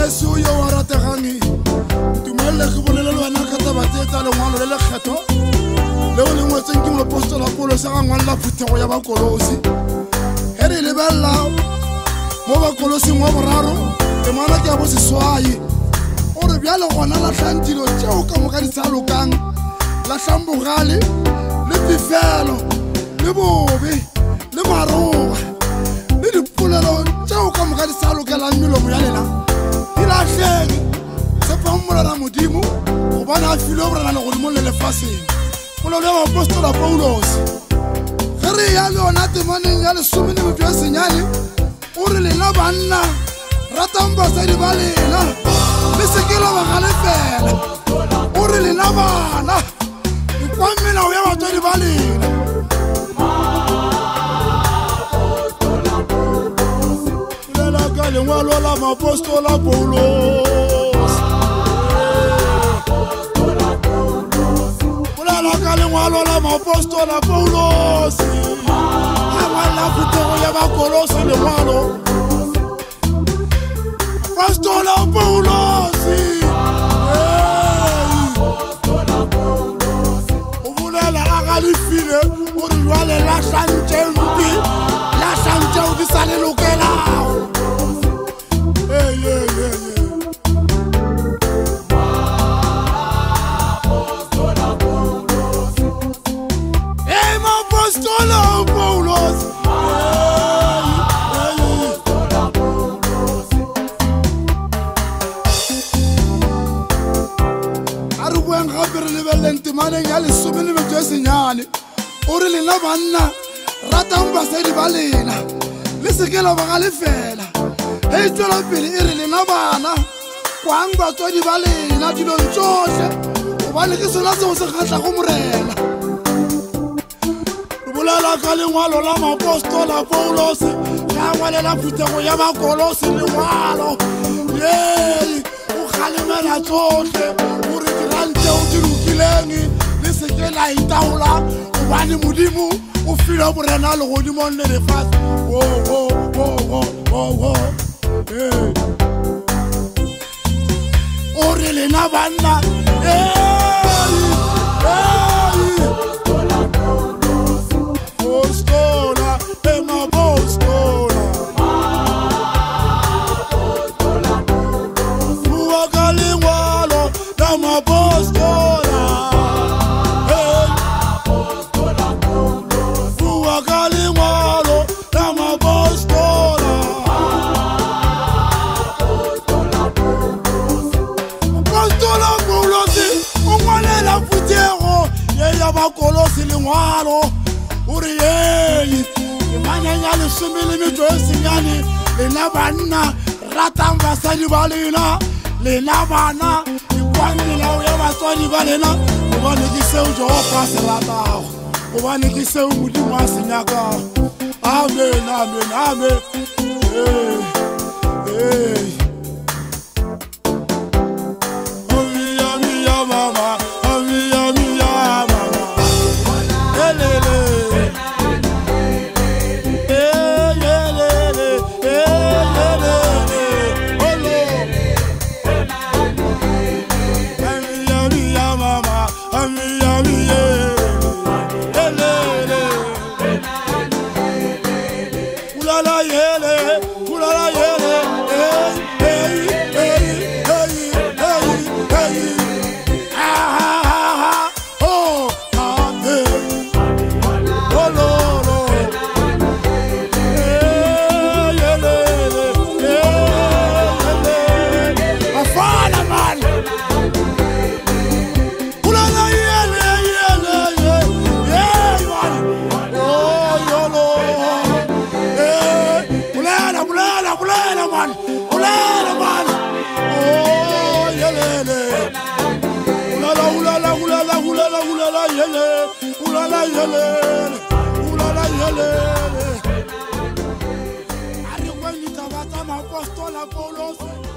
Yesu yo warategani tumelle ke bolela le bana ka tabatsetsa le ngwalo le lekgetho le o lengwe tseng ke moapostola Paulo sa ngwalla phutego ya bakolosi ere le bella mo bakolosi mo boraro ke mana ke a bo seswai o re bjale gona la tlantilo tšeo ka moka di sa lokang la hlambogale le pifelo le bobe le maroga le dipolelo tšeo ka moka di sa lokelang melomo ya lena di lahlege tsepang molela modimo gobane a file borena le godimo le lefaseng polelo ya moapostola Paulos ge re ya le yona temaneng ya 19 o re lena banna ratang basadi ba lena le sekela ba galefela o re lena bana kwa melao ya batswadi ba lena bolela ka lengwalo la moapostola Paulos bolela ka lengwalo la moapostola Paulos a ngwala phutego ya bakolosi lengwalo Apostola Paulos o bolela a galefile o re jwale la hlantše mpi la hlantše o di sa le lokelago Apostola Paulos temaneng ya 19 o re lena banna ratang basadi ba lena le sekela ba galefela e tswela pele e re lena bana kwang batswadi ba lena dilong tsohle gobane ke sona seo se kgatlago morena re bolela ka lengwalo la moapostola Paulos ga ngwalela phutego ya bakolosi lengwalo o kgalemela tsohle o re dirante o di lokileng le sekela itaola gobane modimo o fila borena le godimong le lefase o re lena banna Apostola Apostola bua ka lengwalo la moapostola bua ka lengwalo la moapostola Apostola Paulos o ngwalela phutego ye ya bakolosi lengwalo o re ye temaneng ya 19 lena banna ratang basadi ba lena lena bana ikwang melao ya batswadi ba lena gobane ke seo Jehova a se ratago gobane ke seo modimo a se nyakago amen amen amen mama Apostola Paulos